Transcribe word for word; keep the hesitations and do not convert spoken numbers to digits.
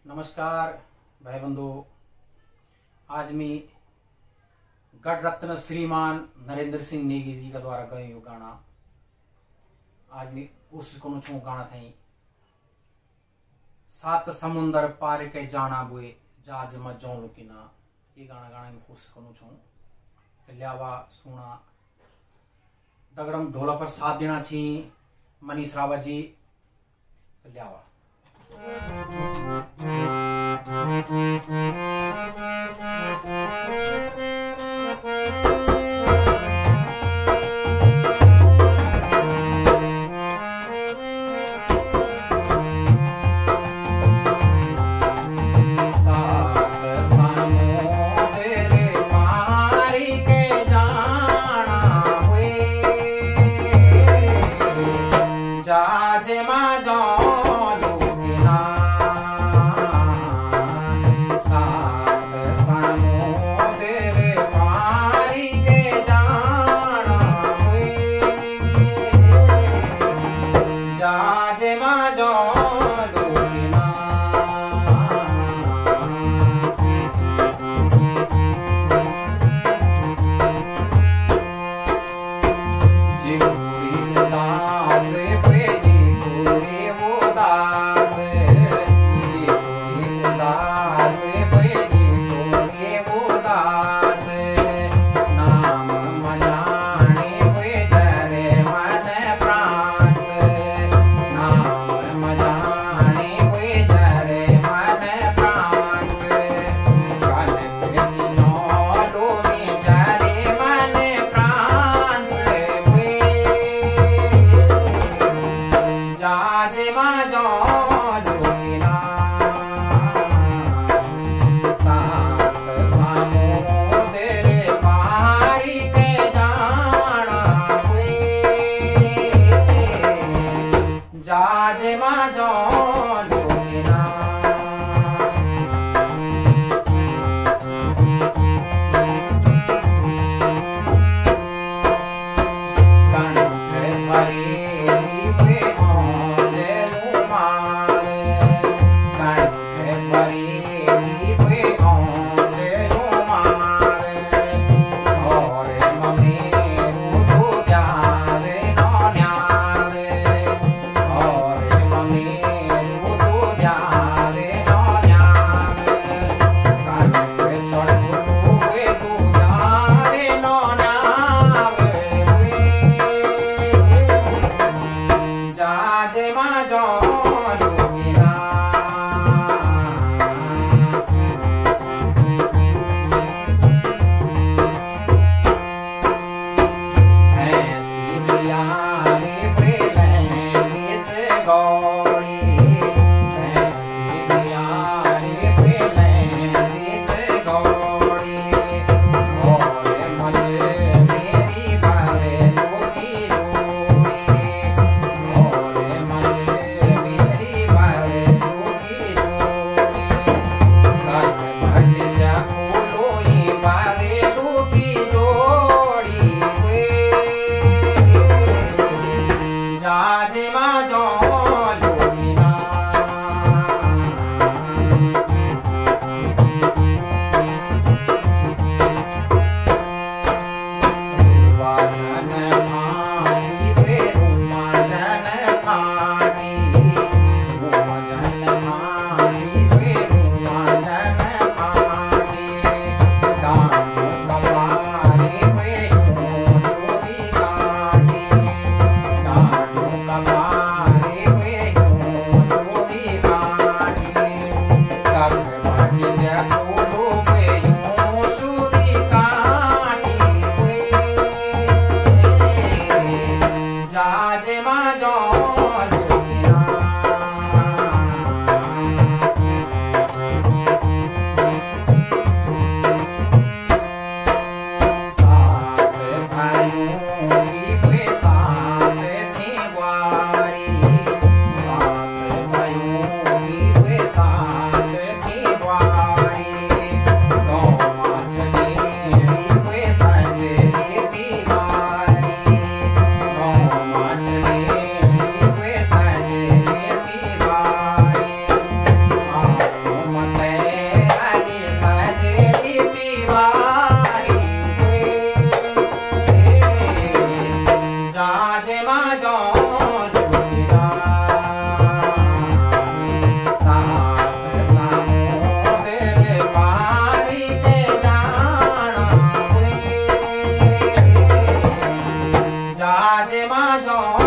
नमस्कार भाई बंधु। आज मैं गढ़ रत्न श्रीमान नरेंद्र सिंह नेगी जी का द्वारा गयो गाना आज मैं कोशिश करूँ छू गाना थी। सात समुंदर पार के जाना बुए जहाज में जौ लुकिना, ये गाना गाना में कोशिश करूँ छू। तो लियावा सुना दगड़म ढोला पर साथ देना छी मनीष रावत जी। तो लियावा जहाज में जौ लुकिना, सात समुंदर पार के जाना हुए। जहाज में जौ लुकिना, जिबूरी उदास जहाज में जौ लुकिना, सात समुंदर पार के जाना हुए। जहाज में जौ लुकिना, कंठ भरेली Oh मां जो